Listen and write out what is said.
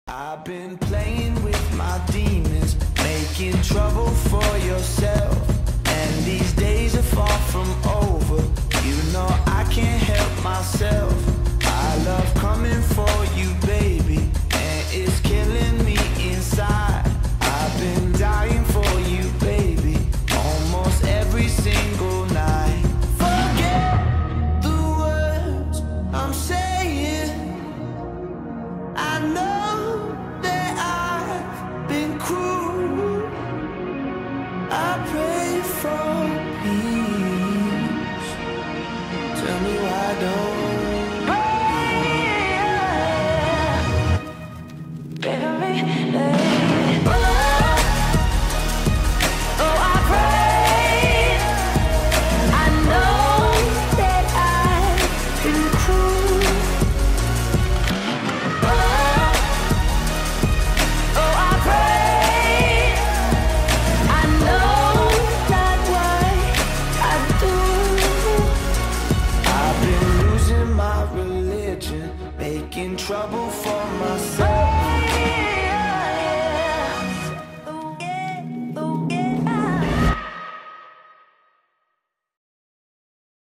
I've been playing with my demons, making trouble for yourself. And these days are far from over. You know I can't help myself. I love coming for you, baby, and it's killing me inside. I've been dying for you, baby, almost every single night. Forget the words I'm saying. I know that I've been cruel. I pray for peace. Tell me why don't pray, baby,